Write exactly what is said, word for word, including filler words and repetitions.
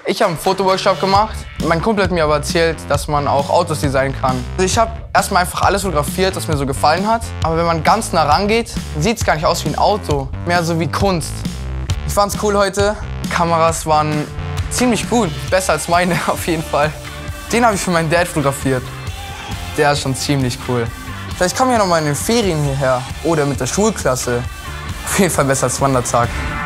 Ich habe einen Fotoworkshop gemacht. Mein Kumpel hat mir aber erzählt, dass man auch Autos designen kann. Also ich habe erstmal einfach alles fotografiert, was mir so gefallen hat. Aber wenn man ganz nah rangeht, sieht es gar nicht aus wie ein Auto, mehr so wie Kunst. Ich fand's cool heute. Kameras waren ziemlich gut, besser als meine auf jeden Fall. Den habe ich für meinen Dad fotografiert. Der ist schon ziemlich cool. Vielleicht kommen wir noch mal in den Ferien hierher oder mit der Schulklasse. Auf jeden Fall besser als Wandertag.